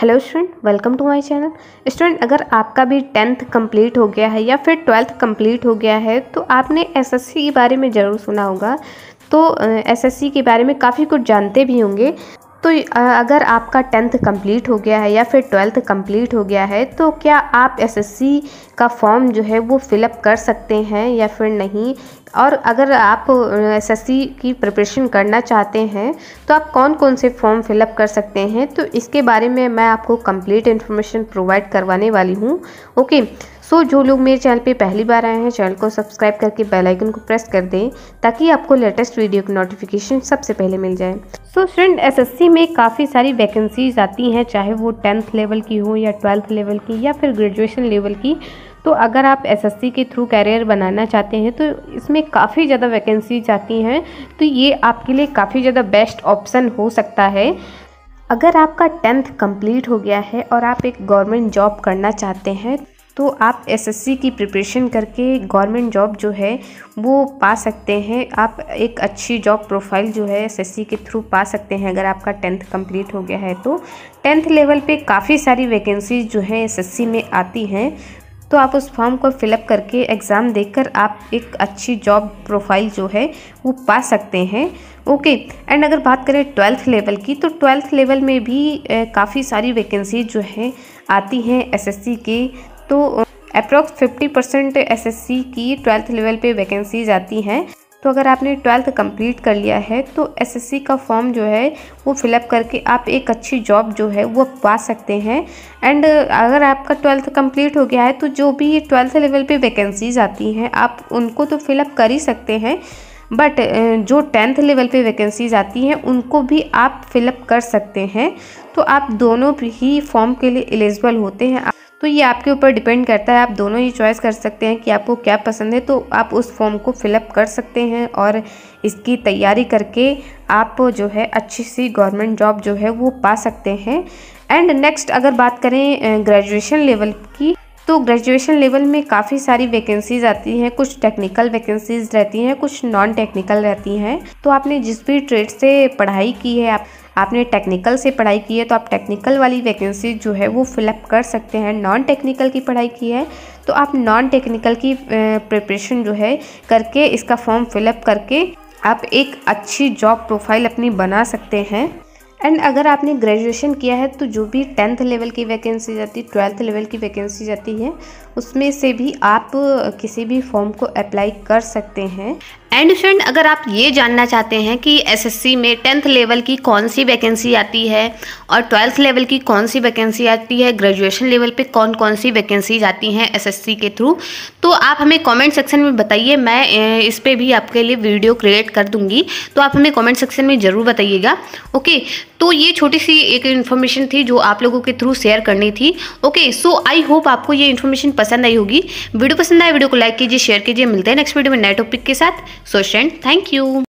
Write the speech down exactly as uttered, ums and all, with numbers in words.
Hello student, welcome to my channel. Student, अगर आपका भी टेंथ कंप्लीट हो गया है या फिर ट्वेल्थ कंप्लीट हो गया है तो आपने एसएससी के बारे में ज़रूर सुना होगा। तो एसएससी के बारे में काफ़ी कुछ जानते भी होंगे। तो अगर आपका टेंथ कंप्लीट हो गया है या फिर ट्वेल्थ कंप्लीट हो गया है तो क्या आप एसएससी का फॉर्म जो है वो फिलअप कर सकते हैं या फिर नहीं, और अगर आप एसएससी की प्रिपरेशन करना चाहते हैं तो आप कौन कौन से फॉर्म फिलअप कर सकते हैं, तो इसके बारे में मैं आपको कंप्लीट इन्फॉर्मेशन प्रोवाइड करवाने वाली हूँ। ओके, सो जो लोग मेरे चैनल पे पहली बार आए हैं, चैनल को सब्सक्राइब करके बेल आइकन को प्रेस कर दें ताकि आपको लेटेस्ट वीडियो की नोटिफिकेशन सबसे पहले मिल जाए। सो स्टूडेंट, एसएससी में काफ़ी सारी वैकेंसीज आती हैं, चाहे वो टेंथ लेवल की हो या ट्वेल्थ लेवल की या फिर ग्रेजुएशन लेवल की। तो अगर आप एसएससी के थ्रू कैरियर बनाना चाहते हैं तो इसमें काफ़ी ज़्यादा वैकेंसीज आती हैं, तो ये आपके लिए काफ़ी ज़्यादा बेस्ट ऑप्शन हो सकता है। अगर आपका टेंथ कंप्लीट हो गया है और आप एक गवर्नमेंट जॉब करना चाहते हैं तो आप एसएससी की प्रिपरेशन करके गवर्नमेंट जॉब जो है वो पा सकते हैं। आप एक अच्छी जॉब प्रोफाइल जो है एसएससी के थ्रू पा सकते हैं अगर आपका टेंथ कंप्लीट हो गया है तो। टेंथ लेवल पे काफ़ी सारी वैकेंसीज जो है एसएससी में आती हैं, तो आप उस फॉर्म को फिलअप करके एग्ज़ाम देकर आप एक अच्छी जॉब प्रोफाइल जो है वो पा सकते हैं। ओके, एंड अगर बात करें ट्वेल्थ लेवल की तो ट्वेल्थ लेवल में भी काफ़ी सारी वैकेंसीज जो है आती हैं एसएससी के। तो अप्रॉक्स फिफ्टी परसेंट एसएससी की ट्वेल्थ लेवल पे वैकेंसीज आती हैं। तो अगर आपने ट्वेल्थ कंप्लीट कर लिया है तो एसएससी का फॉर्म जो है वो फिलअप करके आप एक अच्छी जॉब जो है वो पा सकते हैं। एंड अगर आपका ट्वेल्थ कंप्लीट हो गया है तो जो भी ट्वेल्थ लेवल पे वैकेंसीज आती हैं आप उनको तो फिलअप कर ही सकते हैं, बट जो टेंथ लेवल पे वैकेंसीज आती हैं उनको भी आप फिलअप कर सकते हैं। तो आप दोनों ही फॉर्म के लिए एलिजिबल होते हैं। तो ये आपके ऊपर डिपेंड करता है, आप दोनों ही चॉइस कर सकते हैं कि आपको क्या पसंद है, तो आप उस फॉर्म को फिलअप कर सकते हैं और इसकी तैयारी करके आप जो है अच्छी सी गवर्नमेंट जॉब जो है वो पा सकते हैं। एंड नेक्स्ट अगर बात करें ग्रेजुएशन लेवल की तो ग्रेजुएशन लेवल में काफ़ी सारी वैकेंसीज आती हैं। कुछ टेक्निकल वैकेंसीज रहती हैं, कुछ नॉन टेक्निकल रहती हैं। तो आपने जिस भी ट्रेड से पढ़ाई की है, आप आपने टेक्निकल से पढ़ाई की है तो आप टेक्निकल वाली वैकेंसी जो है वो फिलअप कर सकते हैं। नॉन टेक्निकल की पढ़ाई की है तो आप नॉन टेक्निकल की प्रिपरेशन जो है करके इसका फॉर्म फिलअप करके आप एक अच्छी जॉब प्रोफाइल अपनी बना सकते हैं। एंड अगर आपने ग्रेजुएशन किया है तो जो भी टेंथ लेवल की वैकेंसी जाती है, ट्वेल्थ लेवल की वैकेंसी जाती है, उसमें से भी आप किसी भी फॉर्म को अप्लाई कर सकते हैं। एंड फ्रेंड, अगर आप ये जानना चाहते हैं कि एसएससी में टेंथ लेवल की कौन सी वैकेंसी आती है और ट्वेल्थ लेवल की कौन सी वैकेंसी आती है, ग्रेजुएशन लेवल पे कौन कौन सी वैकेंसीज आती हैं एसएससी के थ्रू, तो आप हमें कमेंट सेक्शन में बताइए। मैं इस पर भी आपके लिए वीडियो क्रिएट कर दूंगी, तो आप हमें कमेंट सेक्शन में ज़रूर बताइएगा। ओके, तो ये छोटी सी एक इन्फॉर्मेशन थी जो आप लोगों के थ्रू शेयर करनी थी। ओके, सो आई होप आपको ये इन्फॉर्मेशन पसंद आई होगी। वीडियो पसंद आए वीडियो को लाइक कीजिए, शेयर कीजिए। मिलते हैं नेक्स्ट वीडियो में नए टॉपिक के साथ। So friend, thank you.